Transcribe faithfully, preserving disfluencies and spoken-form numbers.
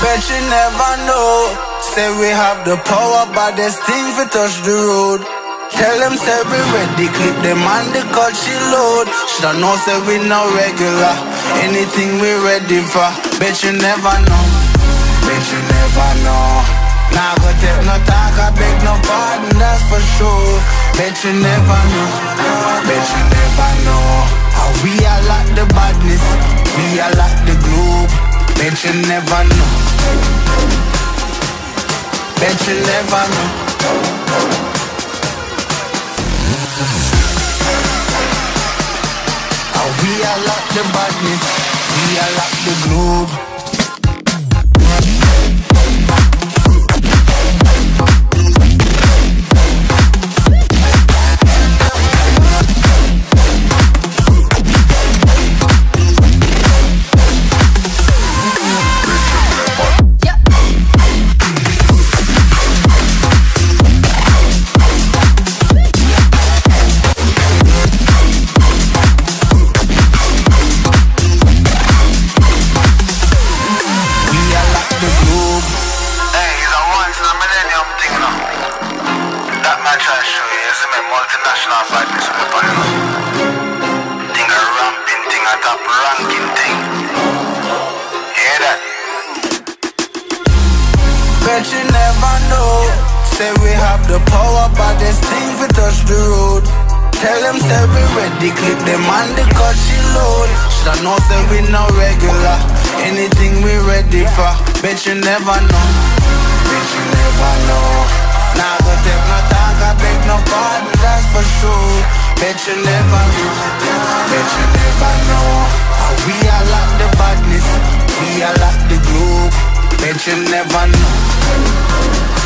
Bet you never know. Say we have the power, but there's things we touch the road. Tell them say we ready, clip them on the cut she load. Shoulda know say we no regular, anything we ready for. Bet you never know, bet you never know. Nah go take no talk, I beg no pardon, that's for sure. Bet you never know, bet you never know. How we are like the badness, we are like the globe. Bet you never know, bet you never know. We are like the badness, we are like the globe. Multinational badness on the panel. Think a ramping thing, a top ranking thing. Hear that? Bet you never know. Say we have the power, but there's things we touch the road. Tell them say we ready, clip them on the cut she load. Shoulda know say we no regular, anything we ready for. Bet you never know, bet you never know. Nah go take no talk, I beg no pardon, that's for sure. Bet you never know, bet you never know. How we are like the badness, we are like the globe. Bet you never know.